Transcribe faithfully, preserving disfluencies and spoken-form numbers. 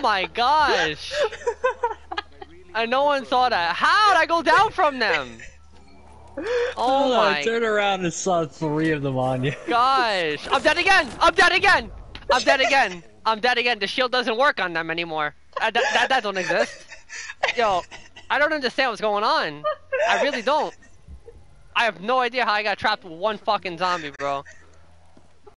my gosh! And no one saw that. How'd I go down from them? Oh my! I turned around and saw three of them on you. Gosh! I'm dead again! I'm dead again! I'm dead again! I'm dead again. The shield doesn't work on them anymore. Uh, that, that that don't exist. Yo, I don't understand what's going on. I really don't. I have no idea how I got trapped with one fucking zombie, bro.